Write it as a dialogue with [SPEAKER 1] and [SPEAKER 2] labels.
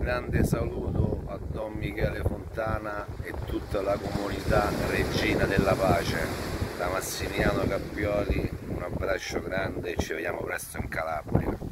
[SPEAKER 1] grande saluto a Don Michele Fontana e tutta la comunità Regina della Pace, da Massimiliano Cappioli, un abbraccio grande e ci vediamo presto in Calabria.